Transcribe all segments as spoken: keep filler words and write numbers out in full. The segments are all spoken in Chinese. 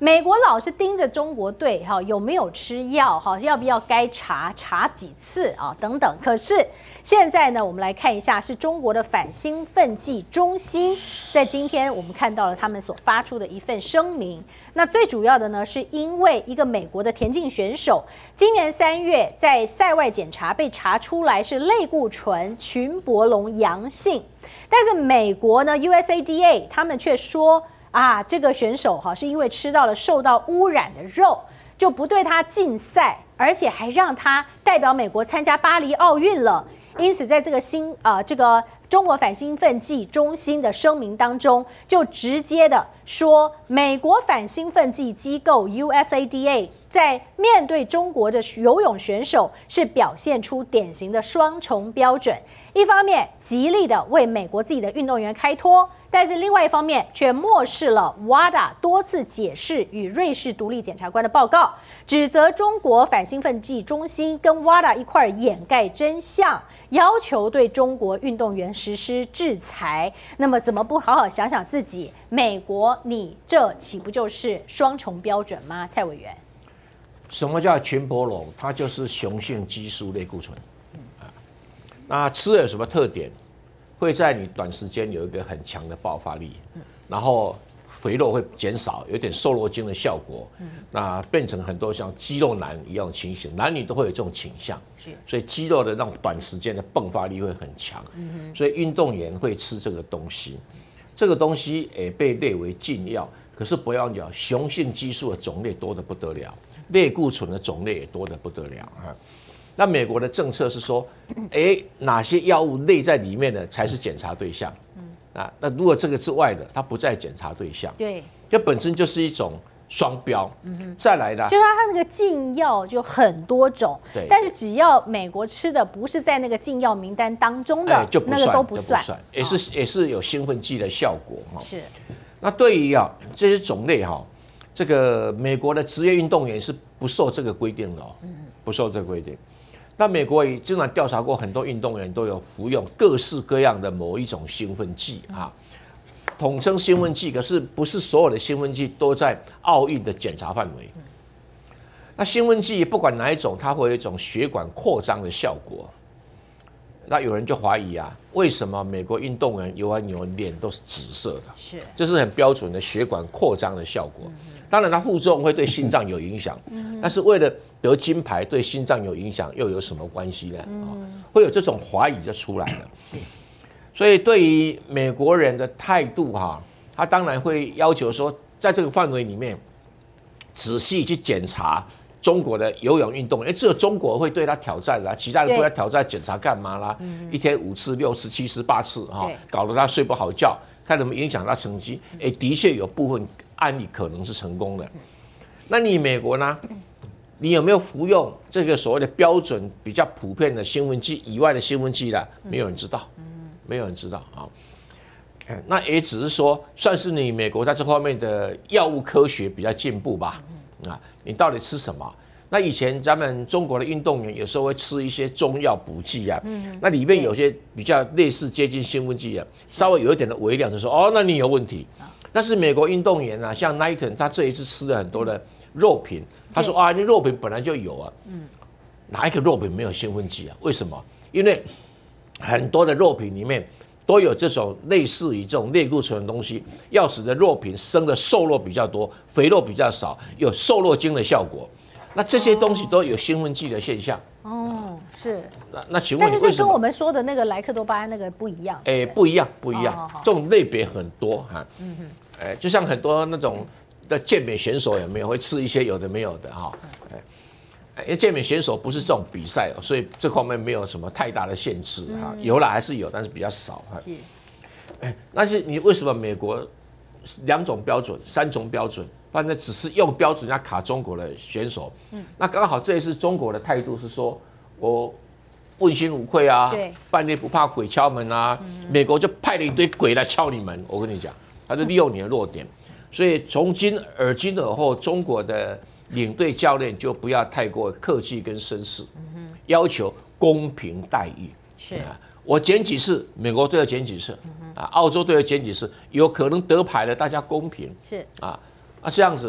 美国老是盯着中国队哈有没有吃药哈，要不要该查查几次啊等等。可是现在呢，我们来看一下是中国的反兴奋剂中心，在今天我们看到了他们所发出的一份声明。那最主要的呢，是因为一个美国的田径选手，今年三月在赛外检查被查出来是类固醇群泊龙阳性，但是美国呢 U S A D A 他们却说。啊，这个选手哈是因为吃到了受到污染的肉，就不对他禁赛，而且还让他代表美国参加巴黎奥运了。因此，在这个新呃这个中国反兴奋剂中心的声明当中，就直接的说，美国反兴奋剂机构 U S A D A 在面对中国的游泳选手是表现出典型的双重标准，一方面极力的为美国自己的运动员开脱。但是另外一方面却漠视了 W A D A 多次解释与瑞士独立检察官的报告，指责中国反兴奋剂中心跟 W A D A 一块掩盖真相，要求对中国运动员实施制裁。那么怎么不好好想想自己？美国，你这岂不就是双重标准吗？蔡委员， 什么叫群泊龙？它就是雄性激素类固醇。啊，那吃了有什么特点？会在你短时间有一个很强的爆发力，然后肥肉会减少，有点瘦肉精的效果，那变成很多像肌肉男一样的情形，男女都会有这种倾向，所以肌肉的那种短时间的迸发力会很强，所以运动员会吃这个东西，这个东西也被列为禁药，可是不要讲，雄性激素的种类多得不得了，类固醇的种类也多得不得了啊。那美国的政策是说，哎，哪些药物类在里面的才是检查对象？啊，那如果这个之外的，它不在检查对象。 对， 这本身就是一种双标。嗯、再来的， 就是它那个禁药就很多种， 对， 但是只要美国吃的不是在那个禁药名单当中的，哎、 就不算， 那个都不算， 不算也是、哦、也是有兴奋剂的效果哈。 是。 那对于啊这些种类哈，这个美国的职业运动员是不受这个规定的哦，嗯、不受这个规定。那美国也经常调查过，很多运动员都有服用各式各样的某一种兴奋剂啊，统称兴奋剂，可是不是所有的兴奋剂都在奥运的检查范围。那兴奋剂不管哪一种，它会有一种血管扩张的效果。那有人就怀疑啊，为什么美国运动员游完泳脸都是紫色的？ 是，这是很标准的血管扩张的效果。当然，它副作用会对心脏有影响，但是为了得金牌对心脏有影响，又有什么关系呢？嗯、会有这种怀疑就出来了。所以对于美国人的态度哈，他当然会要求说，在这个范围里面仔细去检查中国的游泳运动员，因为只有中国会对他挑战啦，其他人不要挑战检查干嘛啦？一天五次、六次、七次、八次哈，搞得他睡不好觉，看怎么影响他成绩。哎，的确有部分案例可能是成功的。那你美国呢？你有没有服用这个所谓的标准比较普遍的兴奋剂以外的兴奋剂呢？没有人知道，没有人知道啊。那也只是说，算是你美国在这方面的药物科学比较进步吧。啊，你到底吃什么？那以前咱们中国的运动员有时候会吃一些中药补剂啊，那里面有些比较类似接近兴奋剂啊，稍微有一点的微量，就说哦，那你有问题。但是美国运动员啊，像 Knighton， 他这一次吃了很多的肉品，他说啊，你肉品本来就有啊，哪一个肉品没有兴奋剂啊？为什么？因为很多的肉品里面都有这种类似于这种类固醇的东西，要使得肉品生的瘦肉比较多，肥肉比较少，有瘦肉精的效果。那这些东西都有兴奋剂的现象。 哦，是。 那那请问你为什么？ 但是跟我们说的那个莱克多巴胺那个不一样。 哎，不一样，不一样。这种类别很多哈。嗯哼。哎，就像很多那种的健美选手有没有会吃一些有的没有的哈？哎，因为健美选手不是这种比赛，所以这方面没有什么太大的限制哈。有啦还是有，但是比较少哈。哎，但是你为什么美国两种标准、三种标准？反正只是用标准要卡中国的选手，嗯，那刚好这一次中国的态度是说，我问心无愧啊，半夜不怕鬼敲门啊，嗯、美国就派了一堆鬼来敲你门，我跟你讲，他就利用你的弱点，所以从今而今而后，中国的领队教练就不要太过客气跟绅士，嗯、要求公平待遇，是啊，我捡几次，美国队要捡几次，嗯、啊，澳洲队要捡几次，有可能得牌的大家公平，是啊。啊，这样子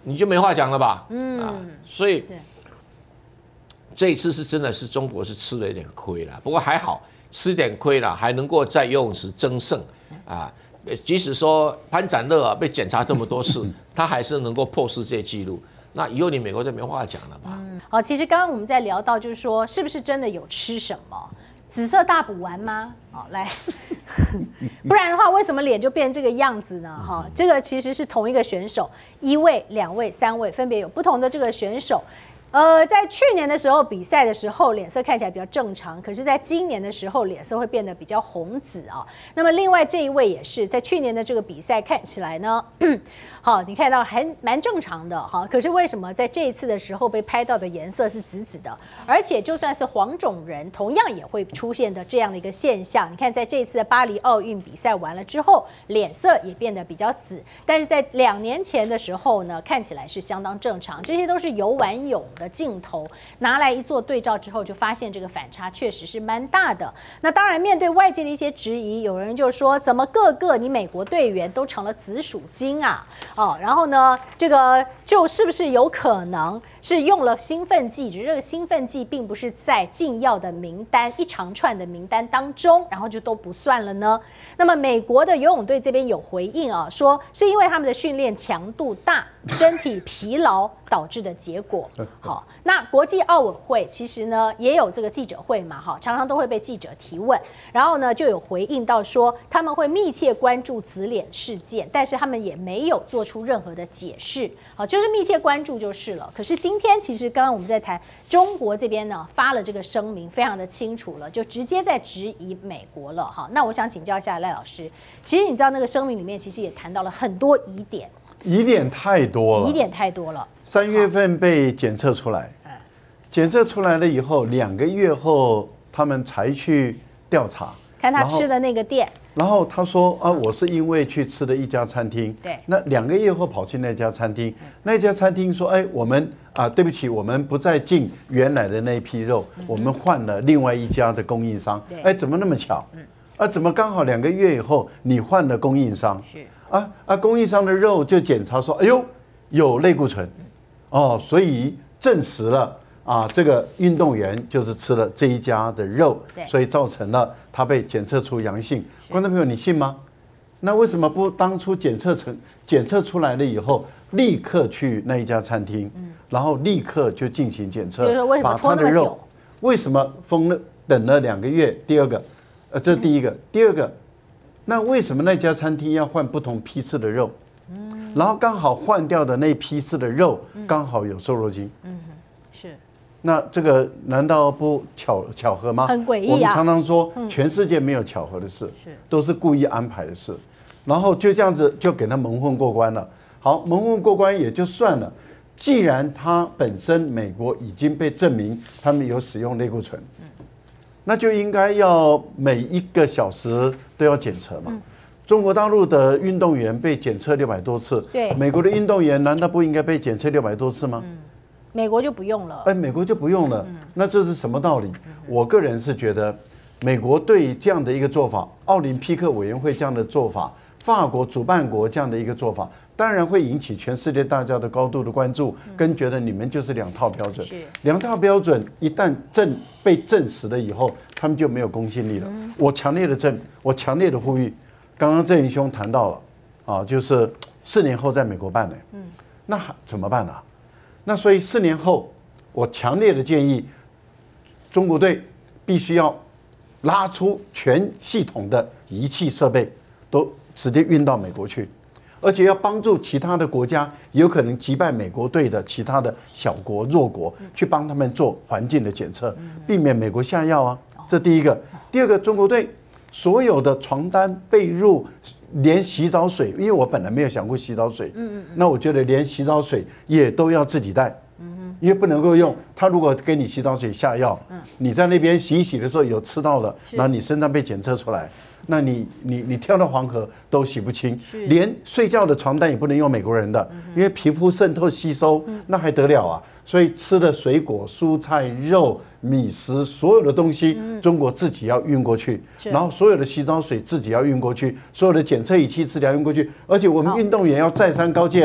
你就没话讲了吧？嗯啊，所以这一次是真的是中国是吃了一点亏了，不过还好吃一点亏了，还能够在游泳池争胜啊。即使说潘展乐啊被检查这么多次，他还是能够破世界纪录。那以后你美国就没话讲了吧？ 嗯，好，其实刚刚我们在聊到，就是说是不是真的有吃什么？紫色大补丸吗？好，来，不然的话，为什么脸就变这个样子呢？哈，这个其实是同一个选手，一位、两位、三位，分别有不同的这个选手。呃，在去年的时候比赛的时候，脸色看起来比较正常，可是在今年的时候，脸色会变得比较红紫啊。那么另外这一位也是在去年的这个比赛看起来呢，好，你看到还蛮正常的哈。可是为什么在这一次的时候被拍到的颜色是紫紫的？而且就算是黄种人，同样也会出现的这样的一个现象。你看，在这一次的巴黎奥运比赛完了之后，脸色也变得比较紫，但是在两年前的时候呢，看起来是相当正常。这些都是游完泳的镜头拿来一做对照之后，就发现这个反差确实是蛮大的。那当然，面对外界的一些质疑，有人就说，怎么个个你美国队员都成了紫薯精啊？哦，然后呢，这个就是不是有可能是用了兴奋剂？只是这个兴奋剂并不是在禁药的名单一长串的名单当中，然后就都不算了呢？那么美国的游泳队这边有回应啊，说是因为他们的训练强度大，身体疲劳导致的结果。好，那国际奥委会其实呢也有这个记者会嘛，哈，常常都会被记者提问，然后呢就有回应到说他们会密切关注紫脸事件，但是他们也没有做出任何的解释，好，就是密切关注就是了。可是今天其实刚刚我们在谈中国这边呢发了这个声明，非常的清楚了，就直接在质疑美国了。好，那我想请教一下赖老师，其实你知道那个声明里面其实也谈到了很多疑点。 疑点太多了， 疑点太多了。 三月份被检测出来，检测出来了以后，两个月后他们才去调查， 看他吃的那个店。 然后他说啊，我是因为去吃的一家餐厅。 对。 那两个月后跑去那家餐厅，那家餐厅说，哎，我们啊，对不起，我们不再进原来的那一批肉，我们换了另外一家的供应商。哎，怎么那么巧？啊，怎么刚好两个月以后你换了供应商？是。啊啊！供应商的肉就检查说，哎呦，有类固醇，哦，所以证实了啊，这个运动员就是吃了这一家的肉，所以造成了他被检测出阳性。观众朋友，你信吗？那为什么不当初检测成检测出来了以后，立刻去那一家餐厅，然后立刻就进行检测，把他的肉为什么封了等了两个月？第二个，呃，这是第一个，第二个。那为什么那家餐厅要换不同批次的肉？嗯，然后刚好换掉的那批次的肉刚好有瘦肉精。嗯，是。那这个难道不巧巧合吗？ 很诡异啊！ 我们常常说，全世界没有巧合的事，都是故意安排的事。然后就这样子就给他蒙混过关了。好，蒙混过关也就算了。既然他本身美国已经被证明他们有使用类固醇。那就应该要每一个小时都要检测嘛。中国大陆的运动员被检测六百多次， 对， 美国的运动员难道不应该被检测六百多次吗？ 嗯，美国就不用了。 哎，美国就不用了。那这是什么道理？我个人是觉得，美国对这样的一个做法，奥林匹克委员会这样的做法，法国主办国这样的一个做法，当然会引起全世界大家的高度的关注，跟觉得你们就是两套标准。两套标准一旦证被证实了以后，他们就没有公信力了。我强烈的证，我强烈的呼吁，刚刚郑云兄谈到了，啊，就是四年后在美国办的，嗯，那怎么办呢？那所以四年后，我强烈的建议，中国队必须要拉出全系统的仪器设备，都直接运到美国去。而且要帮助其他的国家有可能击败美国队的其他的小国弱国，去帮他们做环境的检测，避免美国下药啊。这第一个。第二个，中国队所有的床单、被褥，连洗澡水，因为我本来没有想过洗澡水，那我觉得连洗澡水也都要自己带，因为不能够用。他如果给你洗澡水下药，你在那边洗一洗的时候有吃到了，然后你身上被检测出来。那你你你跳到黄河都洗不清，连睡觉的床单也不能用美国人的，因为皮肤渗透吸收，那还得了啊！所以吃的水果、蔬菜、肉、米食，所有的东西，中国自己要运过去，然后所有的洗澡水自己要运过去，所有的检测仪器自己要运过去，而且我们运动员要再三告诫哦，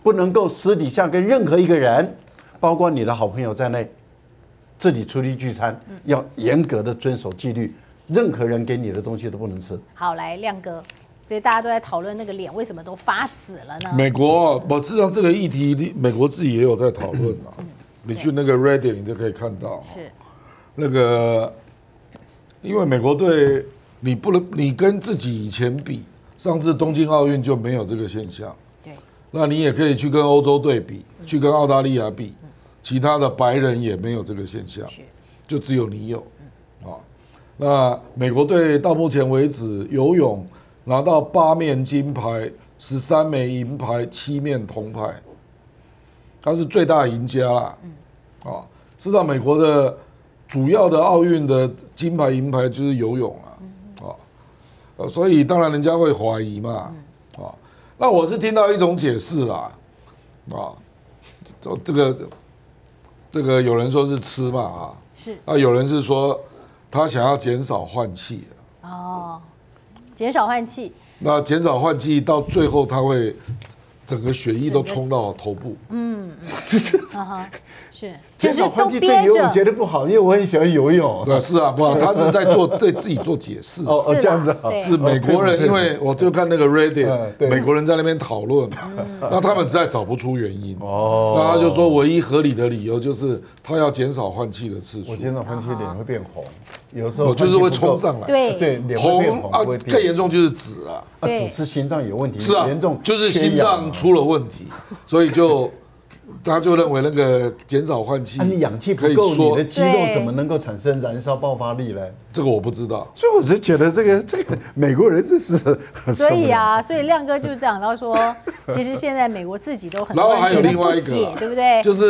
不能够私底下跟任何一个人，包括你的好朋友在内，自己出去聚餐，要严格的遵守纪律，任何人给你的东西都不能吃。 好，来亮哥，所以大家都在讨论那个脸为什么都发紫了呢？ 美国，我事实上这个议题，美国自己也有在讨论啊。你去那个 Reddit 你就可以看到， 是那个，因为美国队你不能，你跟自己以前比，上次东京奥运就没有这个现象。 对， 那你也可以去跟欧洲队比，去跟澳大利亚比，其他的白人也没有这个现象，就只有你有啊。那美国队到目前为止游泳拿到八面金牌、十三枚银牌、七面铜牌，他是最大赢家啦。啊，事实上美国的主要的奥运的金牌、银牌就是游泳啊，啊，所以当然人家会怀疑嘛，啊，那我是听到一种解释啦，啊，这这个这个有人说是吃嘛啊， 是啊，有人是说他想要减少换气哦，减少换气， 那减少换气到最后他会整个血液都冲到头部， 嗯，啊哈，是， 减少换气对游泳觉得不好，因为我很喜欢游泳。 对，是啊，不，他是在做对自己做解释。 哦哦，这样子啊， 是美国人，因为我就看那个 Reddit， 美国人在那边讨论嘛，那他们实在找不出原因。哦，那他就说唯一合理的理由就是他要减少换气的次数。 我减少换气脸会变红，有时候就是会冲上来。 对对，脸会变红啊， 更严重就是紫啊， 啊，只是心脏有问题， 是啊， 严重就是心脏出了问题，所以就。他就认为那个减少换气， 你氧气不够，你的肌肉怎么能够产生燃烧爆发力呢？ 这个我不知道， 所以我就觉得这个这个美国人真是， 所以啊，所以亮哥就讲到说，其实现在美国自己都很， 然后还有另外一个， 对不对？ 就是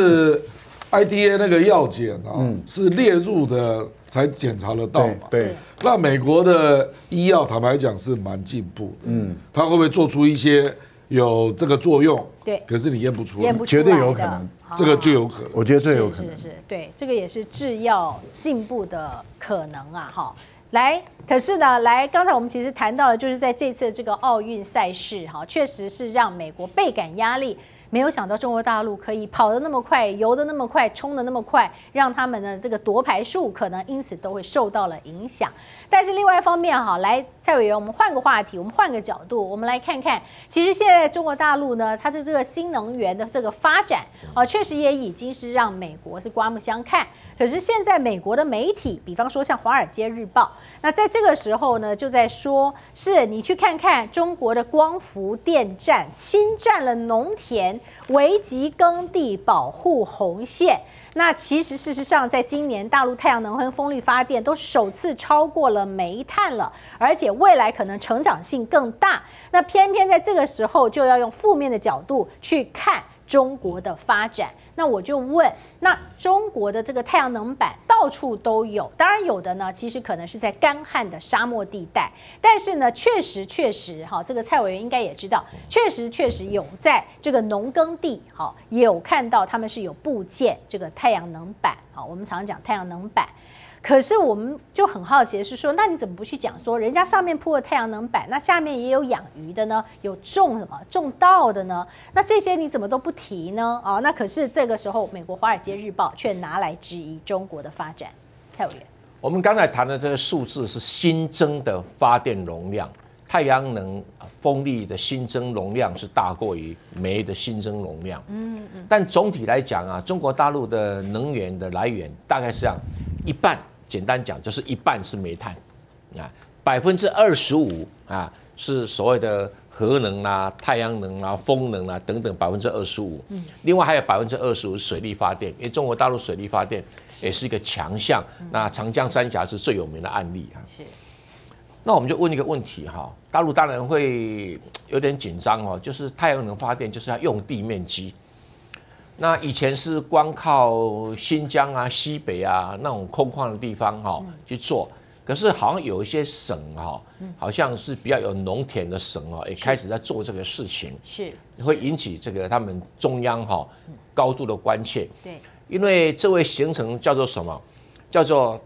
I T A 那个药检啊，是列入的才检查得到嘛？ 对， 那美国的医药坦白讲是蛮进步的，嗯，他会不会做出一些？有这个作用， 对， 可是你验不出来， 验不出来， 绝对有可能， 这个就有可能， 我觉得最有可能， 是是是，对，这个也是制药进步的可能啊，哈。来，可是呢，来，刚才我们其实谈到了，就是在这次这个奥运赛事，哈，确实是让美国倍感压力。没有想到中国大陆可以跑得那么快，游得那么快，冲得那么快，让他们的这个夺牌数可能因此都会受到了影响。但是另外一方面，哈，来蔡委员，我们换个话题，我们换个角度，我们来看看，其实现在中国大陆呢，它的这个新能源的这个发展，啊，确实也已经是让美国是刮目相看。可是现在美国的媒体，比方说像《华尔街日报》，那在这个时候呢，就在说，是你去看看中国的光伏电站侵占了农田，危及耕地，保护红线。那其实事实上，在今年大陆太阳能和风力发电都是首次超过了煤炭了，而且未来可能成长性更大。那偏偏在这个时候，就要用负面的角度去看中国的发展。那我就问，那中国的这个太阳能板到处都有，当然有的呢，其实可能是在干旱的沙漠地带，但是呢，确实确实哈，这个蔡委员应该也知道，确实确实有在这个农耕地，好，也有看到他们是有布建这个太阳能板，好，我们常讲太阳能板。可是我们就很好奇的是说，那你怎么不去讲说，人家上面铺了太阳能板，那下面也有养鱼的呢，有种什么种稻的呢？那这些你怎么都不提呢？啊、哦，那可是这个时候，美国《华尔街日报》却拿来质疑中国的发展。蔡委员， 我们刚才谈的这个数字是新增的发电容量，太阳能、风力的新增容量是大过于煤的新增容量。嗯嗯。但总体来讲啊，中国大陆的能源的来源大概是这样，一半。简单讲，就是一半是煤炭，啊，百分之二十五啊是所谓的核能啦、太阳能啦、风能啦等等，百分之二十五。嗯，另外还有百分之二十五是水力发电，因为中国大陆水力发电也是一个强项。那长江三峡是最有名的案例啊。是。那我们就问一个问题哈，大陆当然会有点紧张哦，就是太阳能发电就是要用地面积。那以前是光靠新疆啊、西北啊那种空旷的地方哈、哦、去做，可是好像有一些省哈、哦，好像是比较有农田的省哦，也开始在做这个事情，是会引起这个他们中央哈、哦、高度的关切。对，因为这位行程叫做什么？叫做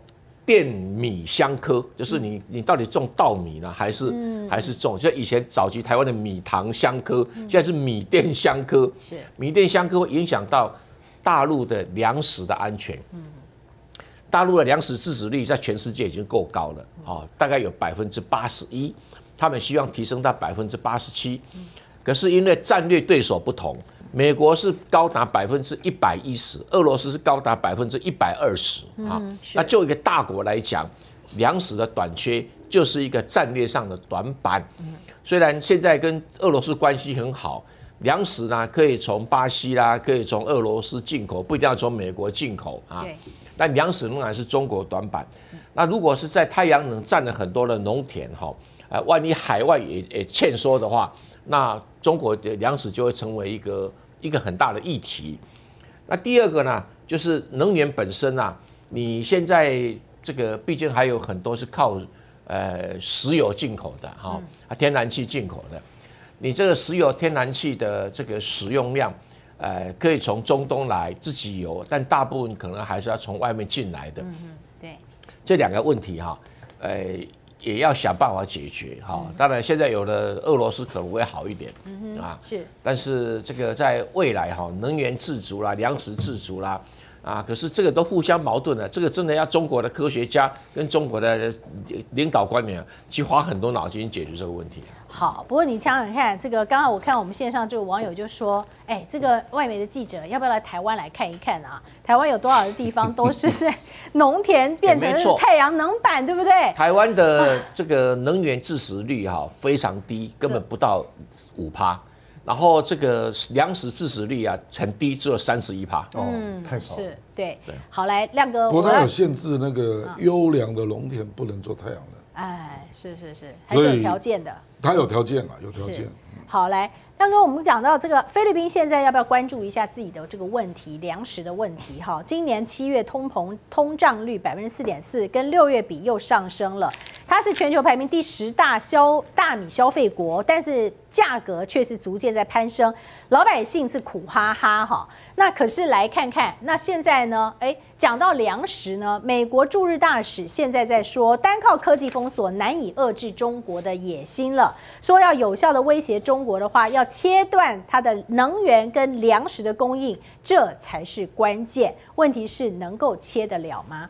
电米相科，就是你你到底种稻米呢，还是、嗯、还是种？就以前早期台湾的米糖相科，现在是米电相科。是米电相科会影响到大陆的粮食的安全。嗯，大陆的粮食自给率在全世界已经够高了，哦，大概有百分之八十一，他们希望提升到百分之八十七。可是因为战略对手不同。美国是高达百分之一百一十，俄罗斯是高达百分之一百二十啊。那就一个大国来讲，粮食的短缺就是一个战略上的短板。嗯、虽然现在跟俄罗斯关系很好，粮食呢可以从巴西啦，可以从俄罗斯进口，不一定要从美国进口啊。但粮食仍然是中国短板。那如果是在太阳能占了很多的农田哈，呃，万一海外也也欠收的话，那中国的粮食就会成为一个。一个很大的议题。那第二个呢，就是能源本身啊，你现在这个毕竟还有很多是靠呃石油进口的哈，啊天然气进口的。你这个石油、天然气的这个使用量，呃，可以从中东来自己有，但大部分可能还是要从外面进来的。嗯对，这两个问题哈，呃。也要想办法解决哈，当然现在有的俄罗斯可能会好一点，嗯、啊，是，但是这个在未来哈，能源自足啦，粮食自足啦，啊，可是这个都互相矛盾的，这个真的要中国的科学家跟中国的领导官员去花很多脑筋解决这个问题。 好，不过你想想看，这个刚刚我看我们线上这个网友就说，哎，这个外媒的记者要不要来台湾来看一看啊？台湾有多少的地方都是在农田变成太阳能板，对不对？ 台湾的这个能源自食率哈非常低，根本不到五趴。然后这个粮食自食率啊很低，只有三十一趴。 哦，太少了。是， 对。好，来亮哥， 不过它有限制，那个优良的农田不能做太阳能。 哎，是是是，还是有条件的。 它有条件了，有条件。 好，来，亮哥，我们讲到这个菲律宾现在要不要关注一下自己的这个问题，粮食的问题？哈，今年七月通膨通胀率百分之四点四，跟六月比又上升了。它是全球排名第十大消大米消费国，但是价格却是逐渐在攀升，老百姓是苦哈哈哈。那可是来看看，那现在呢？哎，讲到粮食呢，美国驻日大使现在在说，单靠科技封锁难以遏制中国的野心了，说要有效的威胁中国的话，要切断它的能源跟粮食的供应，这才是关键。问题是能够切得了吗？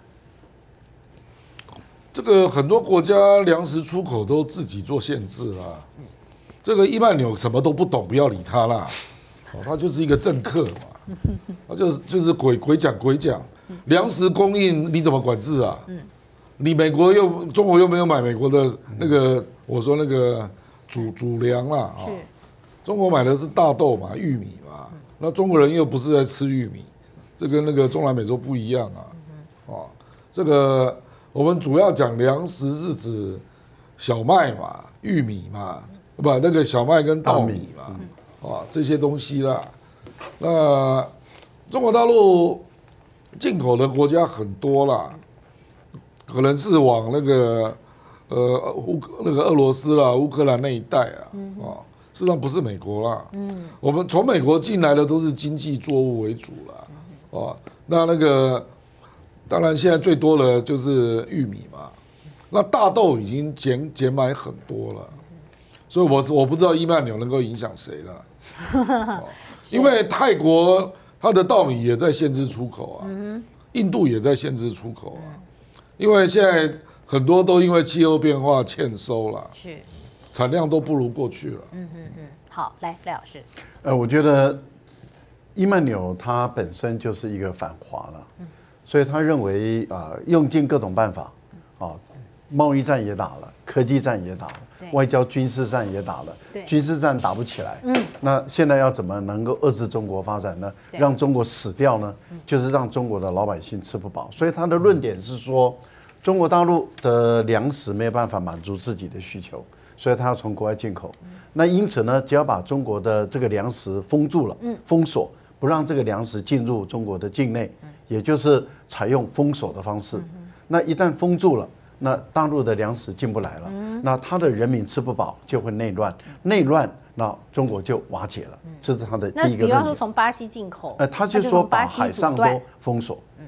这个很多国家粮食出口都自己做限制啦。这个伊曼纽什么都不懂，不要理他啦。哦，他就是一个政客嘛，他就是就是鬼鬼讲鬼讲。粮食供应你怎么管制啊？你美国又中国又没有买美国的那个，我说那个主主粮啦啊。中国买的是大豆嘛，玉米嘛。那中国人又不是在吃玉米，这跟那个中南美洲不一样啊。哦，这个。我们主要讲粮食是指小麦嘛、玉米嘛，不，那个小麦跟稻米嘛，啊，这些东西啦。那中国大陆进口的国家很多啦，可能是往那个呃乌那个俄罗斯啦、乌克兰那一带啊，啊，事实上不是美国啦。嗯，我们从美国进来的都是经济作物为主啦，啊，那那个。当然，现在最多的就是玉米嘛，那大豆已经减减买很多了，所以我我不知道伊曼纽能够影响谁了，因为泰国它的稻米也在限制出口啊，印度也在限制出口啊，因为现在很多都因为气候变化欠收了，是产量都不如过去了。 嗯嗯嗯，好，来赖老师， 呃，我觉得伊曼纽它本身就是一个反华了。所以他认为啊、呃，用尽各种办法，啊，贸易战也打了，科技战也打了，外交军事战也打了，军事战打不起来，嗯，那现在要怎么能够遏制中国发展呢？让中国死掉呢？就是让中国的老百姓吃不饱。所以他的论点是说，中国大陆的粮食没有办法满足自己的需求，所以他要从国外进口。那因此呢，只要把中国的这个粮食封住了，封锁，不让这个粮食进入中国的境内。也就是采用封锁的方式，那一旦封住了，那大陆的粮食进不来了，那他的人民吃不饱，就会内乱，内乱，那中国就瓦解了。这是他的第一个论点。 那比方说从巴西进口， 呃，他就说把海上都封锁，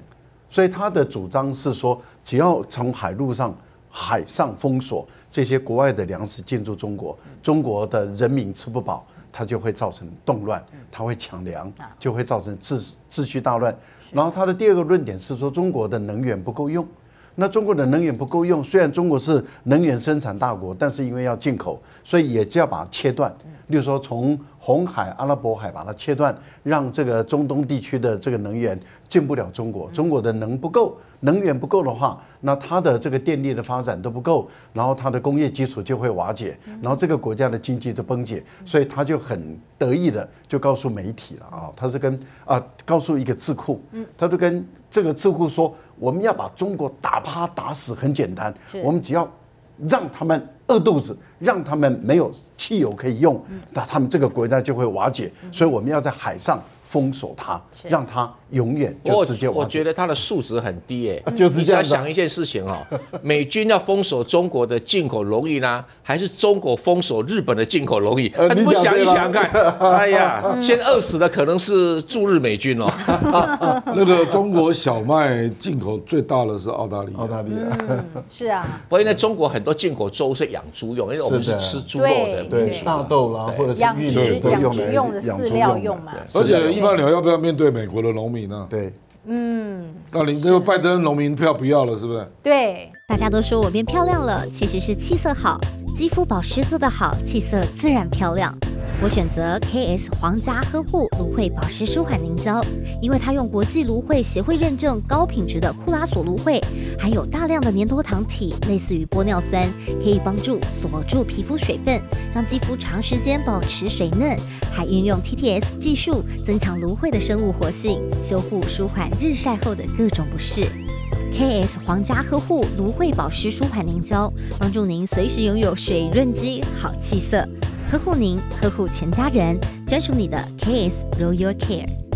所以他的主张是说，只要从海路上、海上封锁这些国外的粮食进入中国，中国的人民吃不饱，它就会造成动乱，它会抢粮，就会造成秩秩序大乱。然后他的第二个论点是说，中国的能源不够用。那中国的能源不够用，虽然中国是能源生产大国，但是因为要进口，所以也就要把它切断。例如说，从红海、阿拉伯海把它切断，让这个中东地区的这个能源进不了中国。中国的能不够，能源不够的话，那它的这个电力的发展都不够，然后它的工业基础就会瓦解，然后这个国家的经济就崩解，所以他就很得意的就告诉媒体了啊，他是跟啊告诉一个智库，他就跟这个智库说，我们要把中国打趴打死很简单，我们只要让他们饿肚子，让他们没有汽油可以用，那他们这个国家就会瓦解。所以我们要在海上封锁它，让它永远就直接瓦解。 我觉得它的素质很低耶、欸， 就是这样。 你要想一件事情哦，美军要封锁中国的进口容易呢，还是中国封锁日本的进口容易？呃、你不想一想看，哎呀，先饿死的可能是驻日美军哦。 那个中国小麦进口最大的是澳大利亚， 澳大利亚、 嗯、是啊。 不过因为中国很多进口猪是养猪用，因为我们是吃猪肉的， 对大豆啦，或者是养殖都养殖用的饲料用嘛。 而且一般你要不要面对美国的农民呢？ 对， 嗯， 那你这个拜登农民票不要了，是不是？ 对， 大家都说我变漂亮了，其实是气色好，肌肤保湿做得好，气色自然漂亮。我选择 K S 皇家呵护芦荟保湿舒缓凝胶，因为它用国际芦荟协会认证高品质的库拉索芦荟，含有大量的粘多糖体，类似于玻尿酸，可以帮助锁住皮肤水分，让肌肤长时间保持水嫩，还运用 T T S 技术增强芦荟的生物活性，修护舒缓日晒后的各种不适。K S 皇家呵护芦荟保湿舒缓凝胶，帮助您随时拥有水润肌、好气色，呵护您，呵护全家人，专属你的 K S Royal Care。